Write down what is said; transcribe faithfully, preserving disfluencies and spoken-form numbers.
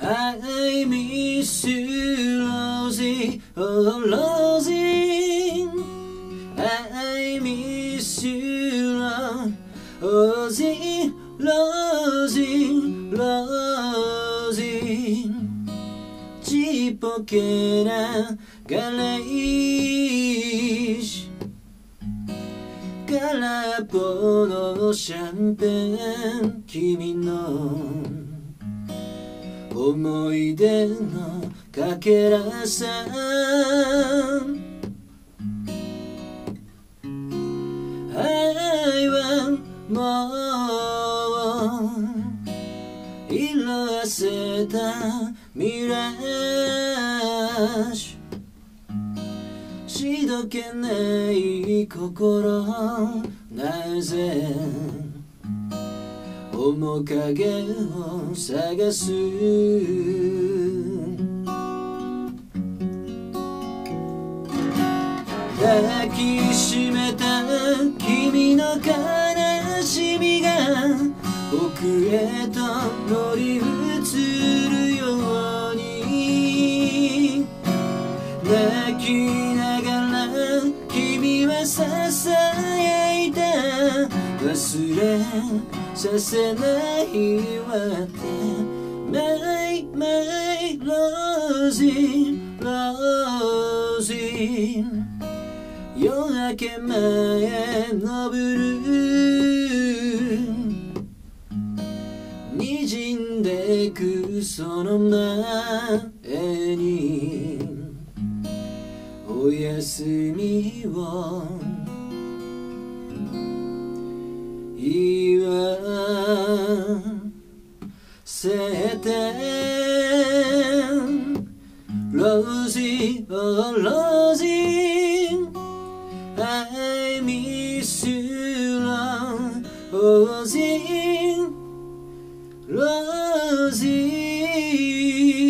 I miss you, Rosie, oh Rosie. I miss you, Rosie, Rosie, Rosie. ちっぽけなガレージ、空っぽのシャンペン、君の思い出のかけらさ。愛はもう色あせたミラージュ、しどけない心、なぜ面影を探す。抱きしめた君の悲しみが僕へと乗り移るように、泣きながら君はささやいた、忘れさせないわって My, my Rosie, Rosie。 夜明け前のブルー、滲んでくその前におやすみを言わせて。Rosie, oh Rosie, I miss you, Rosie, Rosie.